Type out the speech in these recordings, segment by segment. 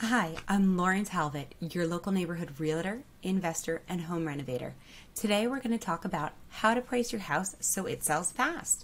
Hi, I'm Lauren Talbot, your local neighborhood realtor, investor, and home renovator. Today we're going to talk about how to price your house so it sells fast.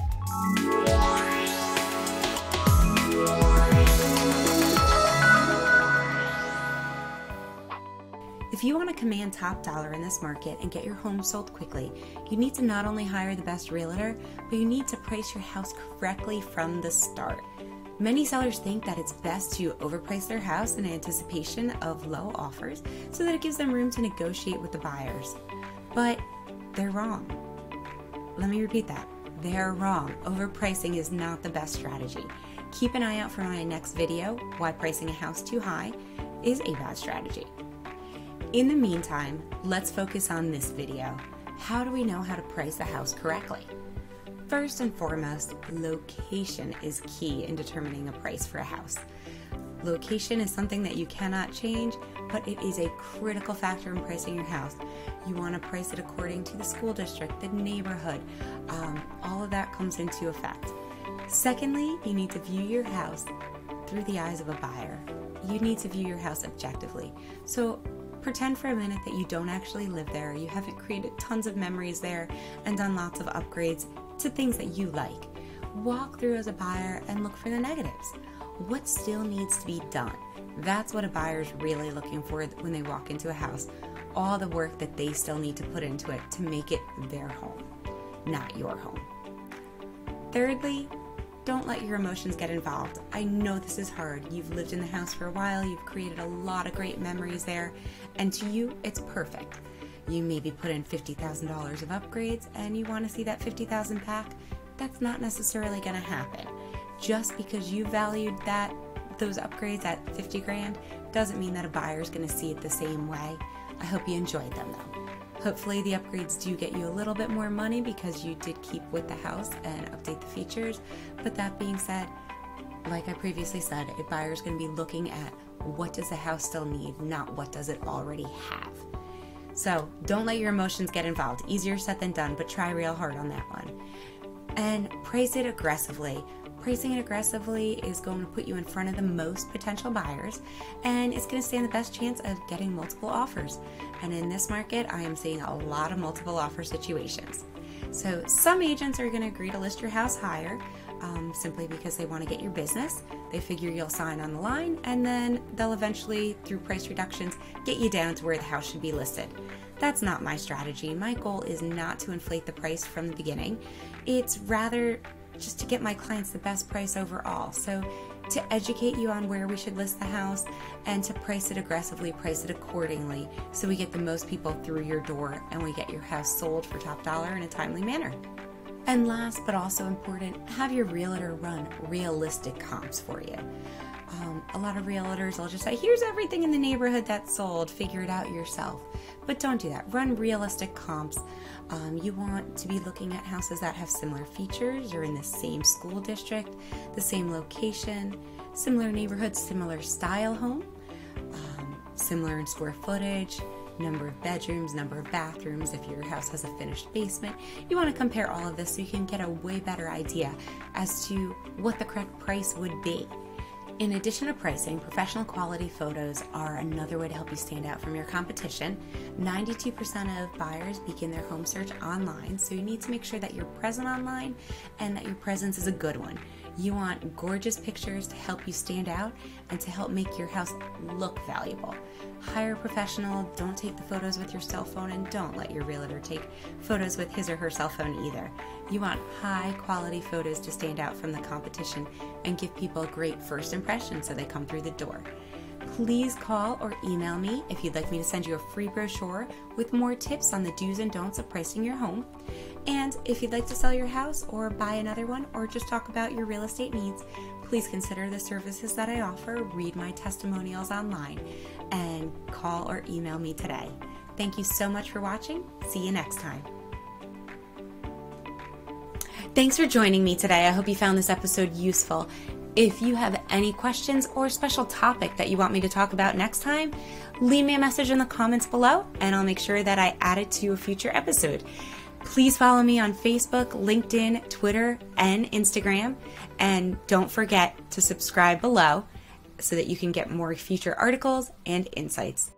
If you want to command top dollar in this market and get your home sold quickly, you need to not only hire the best realtor, but you need to price your house correctly from the start. Many sellers think that it's best to overprice their house in anticipation of low offers so that it gives them room to negotiate with the buyers. But they're wrong. Let me repeat that. They're wrong. Overpricing is not the best strategy. Keep an eye out for my next video, Why Pricing a House Too High is a Bad Strategy. In the meantime, let's focus on this video. How do we know how to price a house correctly? First and foremost, location is key in determining a price for a house. Location is something that you cannot change, but it is a critical factor in pricing your house. You want to price it according to the school district, the neighborhood, all of that comes into effect. Secondly, you need to view your house through the eyes of a buyer. You need to view your house objectively. So pretend for a minute that you don't actually live there, you haven't created tons of memories there and done lots of upgrades to things that you like. Walk through as a buyer and look for the negatives. What still needs to be done? That's what a buyer's really looking for when they walk into a house. All the work that they still need to put into it to make it their home, not your home. Thirdly, don't let your emotions get involved. I know this is hard. You've lived in the house for a while, you've created a lot of great memories there, and to you, it's perfect. You maybe put in $50,000 of upgrades and you want to see that $50,000 back. That's not necessarily going to happen. Just because you valued those upgrades at $50,000 doesn't mean that a buyer is going to see it the same way. I hope you enjoyed them though. Hopefully the upgrades do get you a little bit more money because you did keep with the house and update the features. But that being said, like I previously said, a buyer is going to be looking at what does the house still need, not what does it already have. So don't let your emotions get involved. Easier said than done, but try real hard on that one. And price it aggressively. Pricing it aggressively is going to put you in front of the most potential buyers, and it's going to stand the best chance of getting multiple offers. And in this market, I am seeing a lot of multiple offer situations. So some agents are going to agree to list your house higher simply because they want to get your business. They figure you'll sign on the line, and then they'll eventually, through price reductions, get you down to where the house should be listed. That's not my strategy. My goal is not to inflate the price from the beginning. It's rather just to get my clients the best price overall. So to educate you on where we should list the house and to price it aggressively, price it accordingly so we get the most people through your door and we get your house sold for top dollar in a timely manner. And last but also important, have your realtor run realistic comps for you. A lot of realtors will just say, here's everything in the neighborhood that's sold, figure it out yourself. But don't do that. Run realistic comps. You want to be looking at houses that have similar features or in the same school district, the same location, similar neighborhood, similar style home, similar in square footage, number of bedrooms, number of bathrooms. If your house has a finished basement, you want to compare all of this so you can get a way better idea as to what the correct price would be. In addition to pricing, professional quality photos are another way to help you stand out from your competition. 92% of buyers begin their home search online, so you need to make sure that you're present online and that your presence is a good one. You want gorgeous pictures to help you stand out and to help make your house look valuable. Hire a professional, don't take the photos with your cell phone, and don't let your realtor take photos with his or her cell phone either. You want high quality photos to stand out from the competition and give people a great first impression so they come through the door. Please call or email me if you'd like me to send you a free brochure with more tips on the do's and don'ts of pricing your home. And if you'd like to sell your house or buy another one or just talk about your real estate needs, please consider the services that I offer, read my testimonials online, and call or email me today. Thank you so much for watching. See you next time. Thanks for joining me today. I hope you found this episode useful. If you have any questions or special topic that you want me to talk about next time, leave me a message in the comments below and I'll make sure that I add it to a future episode. Please follow me on Facebook, LinkedIn, Twitter, and Instagram. And don't forget to subscribe below so that you can get more future articles and insights.